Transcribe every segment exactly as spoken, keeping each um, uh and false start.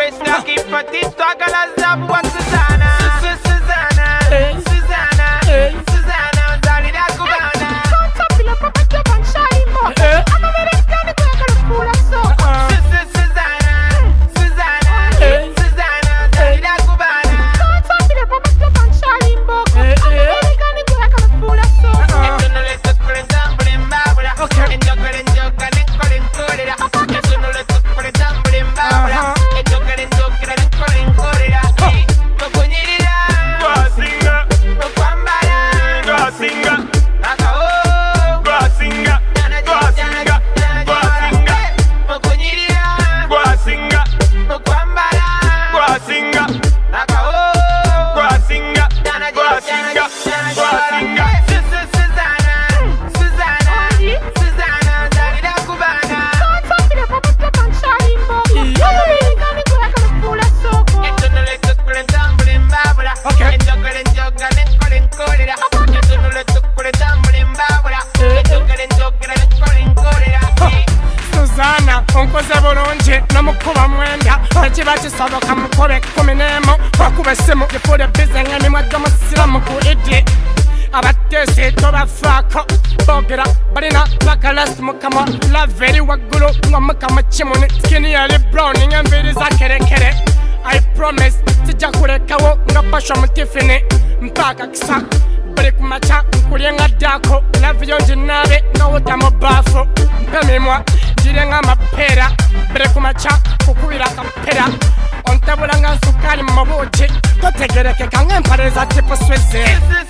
Questa chi fa ti tocca la zappa Susana Susana Susana Susana Dali da cubana Conta pila pa pa pan shaimo Ama americani con la pula so Susana Susana Susana Dali da cubana Conta pila pa pa pan shaimo Ama americani con la pula so Esto no le toca por example en babula En joker en joker en colen corera Eso no le toca por example en babula En joker en joker en colen corera No coñirira Guasinga No cuambara Guasinga Acabó Guasinga Guasinga Guasinga No coñirira Guasinga No cuambara Guasinga Acabó Guasinga Guasinga Guasinga Onkoze bulungi n'omukuba mwenda ekiba kisoboka mukobe kumi n'emu wakuba essimu gifula bize ng'emimwa gy'omusiramu ku idi abateesi tobafaako boogera balina bakalasi mukama lava eri waggulu ng'omukamu kimuni skini yali brown ng'enviiri za kerekere I promise sijja kulekawo nga pasha mu tifini mpaaka kisa buli kumakya nkulye nga ddaako lava yo nginaabe nga wuta mu baafu mpemimwa ngire nga amapeera buli kumakya kukubira akampera ontabula nga nsukaali mu buugi totegerekeka ng'empale za tipu sweze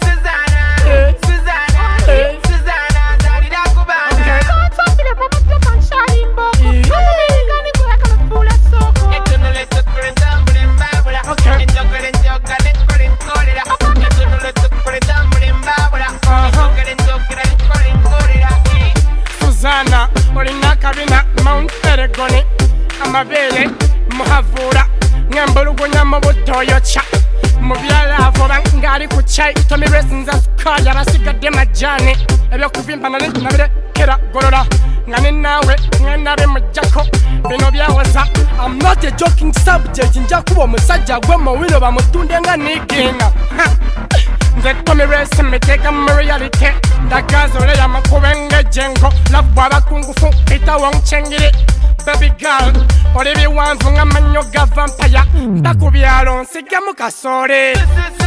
Susana, olina kabina Mount Erigoni amabeere muhavuura ng'embulugunya mu butoyokya mu byalaavu oba ng'ali ku chai tomiresinza sukaali abasigadde majaani ebyokuvimba nali nabirekera golola nga ne naawe ng'enabe mujjako bino byawoza I'm not a joking subject nja kuba omusajja gwe mowiro bamutunde nga niginga nze tomiresi miteeka mu reality ndagaza oleya makube ng'ejjengo lavu abakungufu itawo nkyengire baby girl oli biwanvu nga mannyo ga vampire mba ku byalo nsigamu kasoole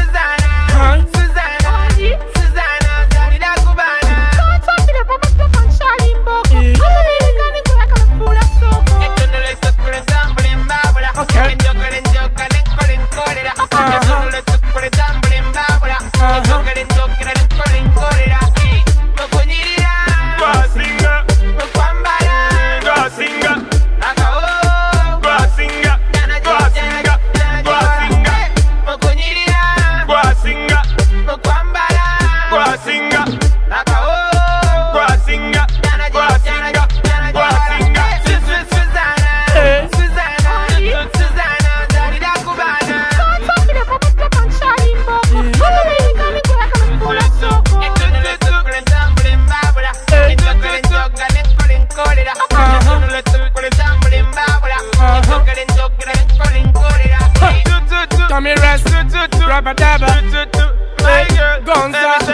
Rubber dabber, Gonza,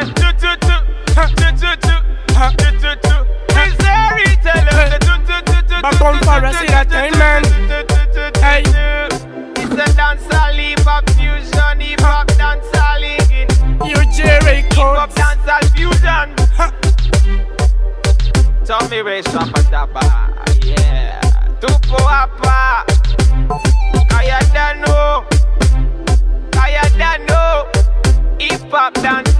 Babon Forest Entertainment. Hey, it's a dancehall hip-hop fusion, hip-hop dancehall again. U J Records, hip-hop dancehall fusion. Tommy Ray Rubber dabber, yeah. Tupo hapa, kaya dano. I don't know, hip hop dance.